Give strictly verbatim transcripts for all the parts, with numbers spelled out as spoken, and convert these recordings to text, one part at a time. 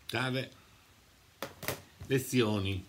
dare lezioni.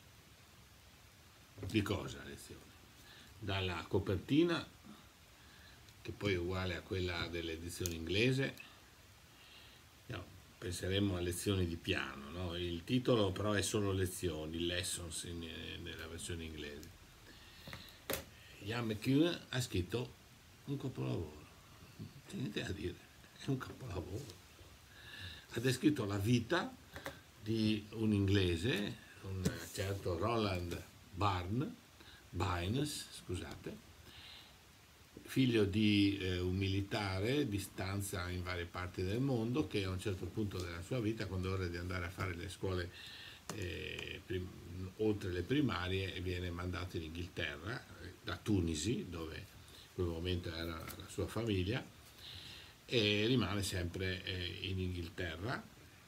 Di cosa lezioni? Dalla copertina, che poi è uguale a quella dell'edizione inglese, no, penseremo a lezioni di piano, no? Il titolo però è solo lezioni, lessons in, nella versione inglese. Ian McEwan ha scritto un capolavoro, c'è niente da dire, è un capolavoro. Ha descritto la vita di un inglese, un certo Roland Barnes, Bynes, scusate, figlio di eh, un militare di stanza in varie parti del mondo, che a un certo punto della sua vita, quando è ora di andare a fare le scuole eh, prim- oltre le primarie, viene mandato in Inghilterra, eh, da Tunisi, dove in quel momento era la sua famiglia, e rimane sempre eh, in Inghilterra.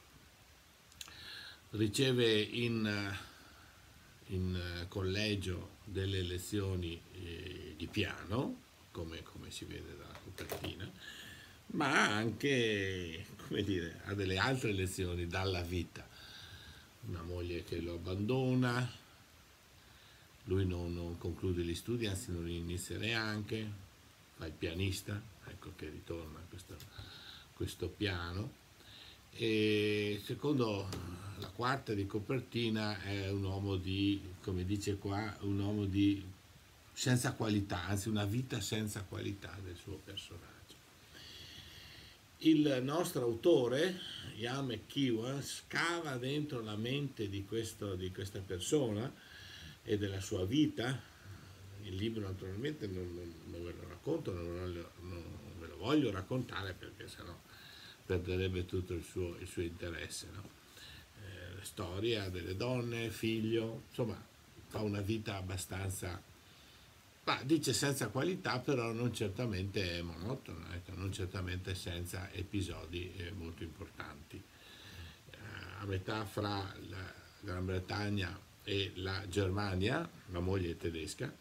Riceve in, in collegio delle lezioni eh, di piano, come, come si vede dalla copertina, ma anche, come dire, ha delle altre lezioni dalla vita. Una moglie che lo abbandona, lui non, non conclude gli studi, anzi non li inizia neanche, fa il pianista, ecco che ritorna a questo, questo piano. E secondo la quarta di copertina è un uomo di, come dice qua, un uomo di senza qualità, anzi una vita senza qualità del suo personaggio. Il nostro autore, Ian McEwan, scava dentro la mente di, questo, di questa persona e della sua vita. Il libro naturalmente non, non, non ve lo racconto, non, non, non ve lo voglio raccontare perché sennò perderebbe tutto il suo, il suo interesse, no? Eh, storia delle donne, figlio, insomma fa una vita abbastanza, ma dice senza qualità, però non certamente monotona, ecco, non certamente senza episodi eh, molto importanti. Eh, a metà fra la Gran Bretagna e la Germania, la moglie è tedesca,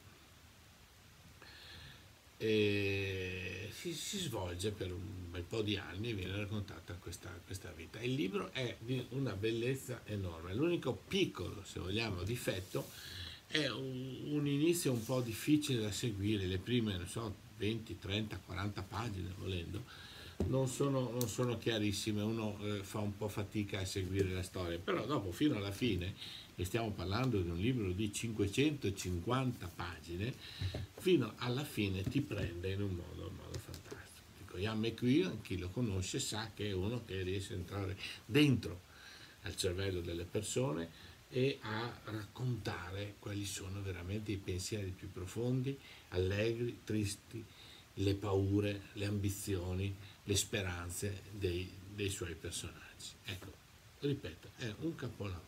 e si, si svolge per un bel po' di anni e viene raccontata questa, questa vita. Il libro è di una bellezza enorme. L'unico piccolo, se vogliamo, difetto è un, un inizio un po' difficile da seguire. Le prime, non so, venti, trenta, quaranta pagine volendo, non sono, non sono chiarissime, uno eh, fa un po' fatica a seguire la storia, però dopo fino alla fine, e stiamo parlando di un libro di cinquecentocinquanta pagine, fino alla fine ti prende in un modo, un modo fantastico. Dico, Ian McEwan, chi lo conosce sa che è uno che riesce a entrare dentro al cervello delle persone e a raccontare quali sono veramente i pensieri più profondi, allegri, tristi, le paure, le ambizioni, le speranze dei, dei suoi personaggi. Ecco, ripeto, è un capolavoro.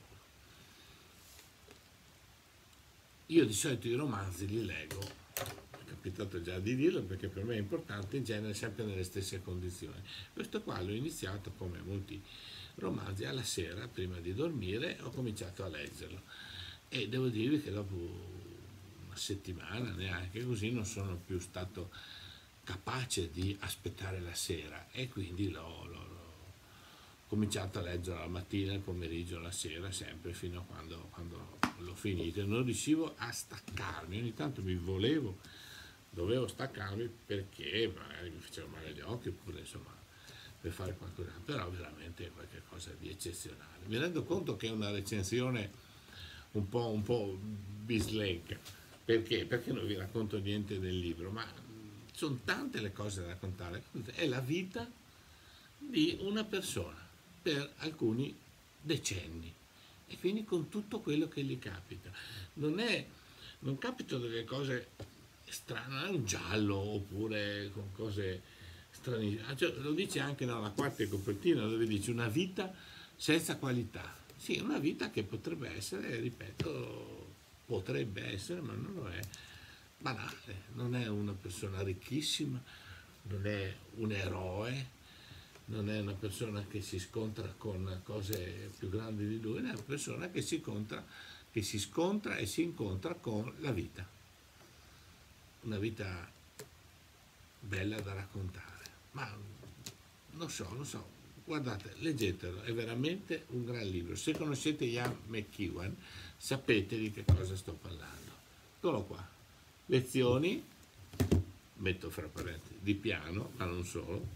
Io di solito i romanzi li leggo, è capitato già di dirlo perché per me è importante, in genere sempre nelle stesse condizioni. Questo qua l'ho iniziato come molti romanzi alla sera, prima di dormire, ho cominciato a leggerlo e devo dirvi che dopo una settimana, neanche così, non sono più stato capace di aspettare la sera e quindi l'ho, l'ho, l'ho cominciato a leggere la mattina, il pomeriggio, la sera, sempre fino a quando, quando l'ho finito. E non riuscivo a staccarmi, ogni tanto mi volevo, dovevo staccarmi perché magari mi facevo male gli occhi oppure insomma per fare qualcosa, però veramente è qualcosa di eccezionale. Mi rendo conto che è una recensione un po', un po' bislacca, perché? Perché non vi racconto niente del libro, ma sono tante le cose da raccontare, è la vita di una persona per alcuni decenni e quindi con tutto quello che gli capita. Non è, non capitano delle cose strane, non è un giallo oppure con cose stranissime, cioè, lo dice anche nella quarta copertina dove dice una vita senza qualità. Sì, una vita che potrebbe essere, ripeto, potrebbe essere, ma non lo è, banale, non è una persona ricchissima, non è un eroe, non è una persona che si scontra con cose più grandi di lui, è una persona che si, contra, che si scontra e si incontra con la vita. Una vita bella da raccontare, ma non so, non so, guardate, leggetelo, è veramente un gran libro. Se conoscete Ian McEwan, sapete di che cosa sto parlando. Eccolo qua, lezioni, metto fra parentesi, di piano, ma non solo.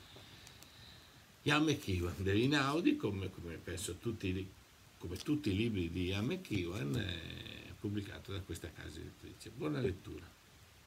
Ian McEwan, dell'Inaudi, come, come penso tutti, come tutti i libri di Ian McEwan, è pubblicato da questa casa editrice. Buona lettura.